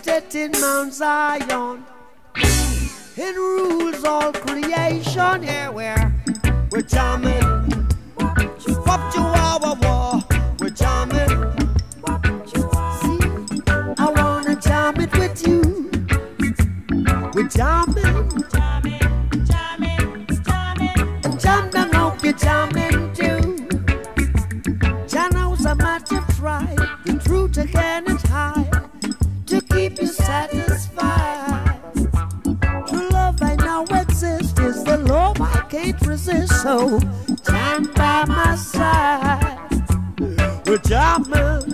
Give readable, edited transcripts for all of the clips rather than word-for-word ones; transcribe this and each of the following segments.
seated in Mount Zion, and rules all creation. Yeah, we're jamming. Wop chihuahua, we're jamming. See, I wanna jam it with you. We're jamming. And jam down, hope you're jamming too. Jano's a matter of try. The truth again is high to keep you satisfied. True love I know exists is the love I can't resist. So jam by my side. We're jamming.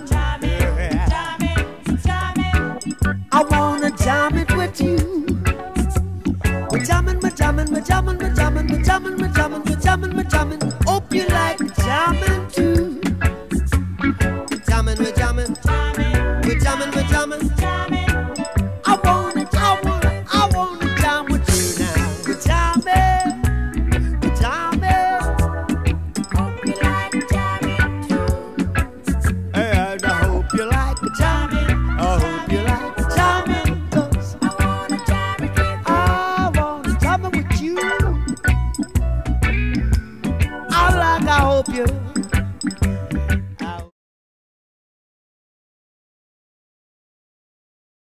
I wanna jam it with you. We're jamming, we're jamming, we're jamming, we're jamming, we're jamming, we're jamming, we're jamming, we're jamming. Hope you like jamming too. We're jamming, we're jamming, we're jamming, we're jamming. I wanna jam with you now. We're jamming, we're jamming. Hope you like jamming too. And I hope you like jamming. I hope you like jamming. 'Cause I wanna jam it with you. I wanna jam it with you. I hope you